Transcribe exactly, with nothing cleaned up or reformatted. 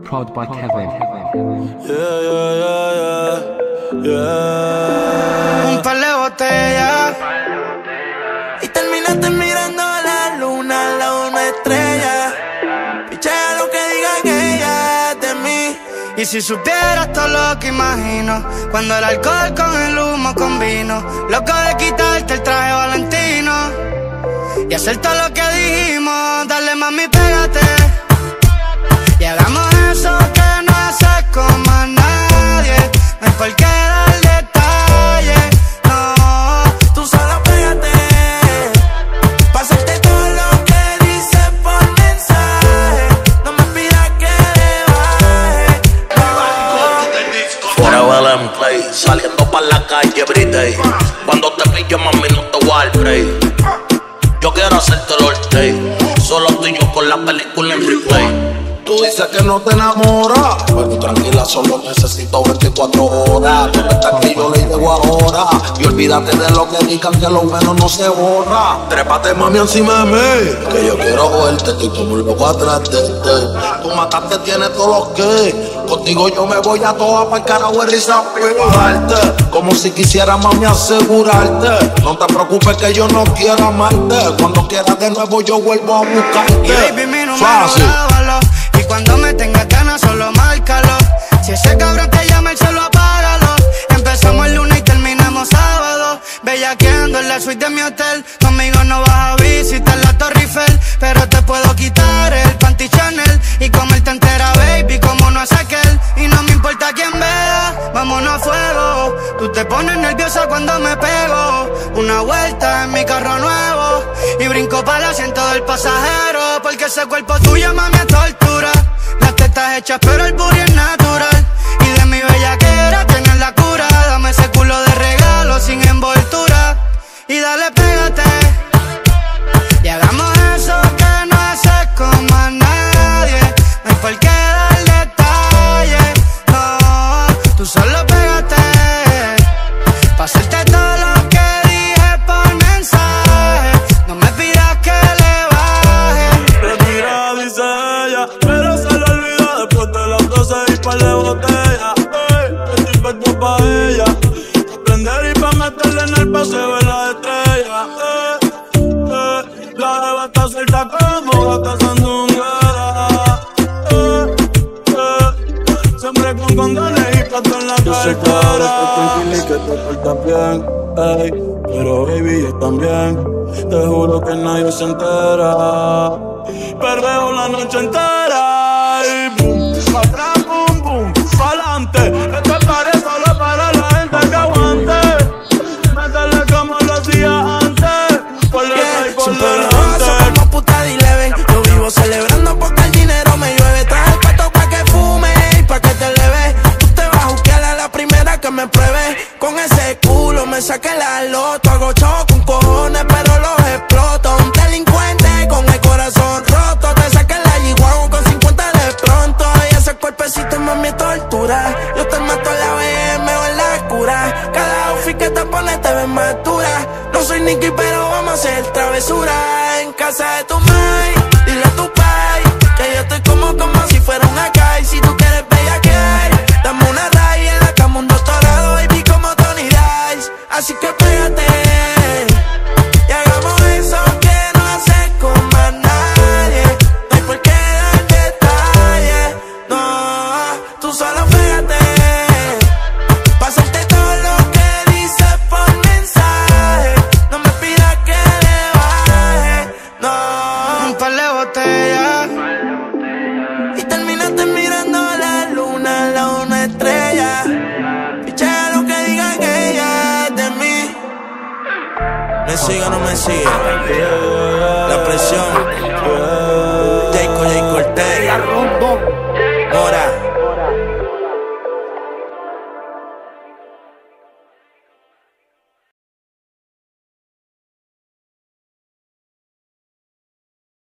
Proud by Kevin. Yeah, yeah, yeah, yeah, yeah. Un par de botellas y terminaste mirando a la luna, la una estrella. Pichea lo que digan ella de mí. Y si supieras todo lo que imagino, cuando el alcohol con el humo combino, loco de quitarte el traje Valentino y hacer todo lo que dijimos. Dale mami, pégate y hagamos eso que no haces con más nadie. No hay por qué dar detalles, no. Tú solo pégate pa' hacerte todo lo que dices por mensaje. No me pidas que le baje, no. Fuera L M Play, saliendo pa' la calle everyday. Cuando te pillo mami no te voy a dar break. Yo quiero hacerte el all-day, solo tú y yo con la película en replay. Tú dices que no te enamoras, pero tranquila, solo necesito veinticuatro horas. ¿Dónde estás que yo le llego ahora? Y olvídate de lo que digan, que lo menos no se borra. Trépate mami encima de mí, que yo quiero verte, estoy como un loco atrás de ti. Tú mataste, tienes todos los que. Contigo yo me voy a toda pa'l carajo de risa pegarte, como si quisiera mami asegurarte. No te preocupes que yo no quiero amarte. Cuando quieras de nuevo yo vuelvo a buscarte. Y baby, mi número, lávalo. Y cuando me tengas ganas solo márcalo. Si ese cabrón te llama, él solo apágalo. Empezamos el lunes y terminamos sábado, bellaqueando en la suite de mi hotel. Conmigo no vas a visitar la Torre Eiffel, pero te puedo quitar el panty Chanel y comerte entera, baby, como no hace aquel. Y no me importa quién vea, vámonos a fuego. Tú te pones nerviosa cuando me pego. Una vuelta en mi carro nuevo y brinco para el asiento del pasajero, porque ese cuerpo tuyo, mami, es tortura. Las tetas hechas pero el booty es natural. Y de mi bellaquera tienes la cura. Dame ese culo de regalo sin envoltura y dale pégate y hagamos eso que no haces con más nadie. No hay por qué dar detalles, no. Tú solo pégate pa' hacerte todo lo que dije por mensaje. No me pidas que le baje. Respira, dice ella, pero se le olvida después de las doce y par de botellas. Ey, estoy puesto pa' ella, prender y pa' meterle en el paseo de la estrella. Eh, eh, la jeva está suelta como gata sandunguera. Eh, eh, siempre con condones y plato en la cara. Yo sé que ahora estás tranquila y que te portas bien, ey, pero baby yo también. Te juro que nadie se entera. Perreo la noche entera y boom, pa' atrás, boom, boom, pa'lante. Este party solo para la gente que aguante. Métele como lo hacía antes, por el rey, por delante. Como puta de Eleven, yo vivo celebrando porque el dinero me llueve. Traje el pato pa' que fume y pa' que te leve. Tú te vas a juzgar a la primera que me pruebe. Con ese culo me saqué la loto. Hago show con cojones pero los exploto. Un delincuente con el corazón roto. Te saqué la G-Wagon con cincuenta de pronto. Y ese cuerpecito mami es tortura. Yo te mato en la B M o en la cura. Cada outfit que te pones te ves más dura. No soy Nicky pero vamos a hacer travesura. En casa de tu mai, dile a tu pai que yo estoy como como si fuera un acai. Si tú quieres bella que hay, dame una raya en la cama, un doctorado, baby, como Tony Dice. Así que pégate y hagamos eso que no haces con más nadie. No hay por qué dar detalles, no. Tú solo pégate pa' hacerte todo lo que dices por mensaje. No me pidas que le baje, no. Un par de botellas y terminaste mirando a la luna, la una estrella. Pichea lo que digan ella de mí. Me sigue o no me sigue. La presión.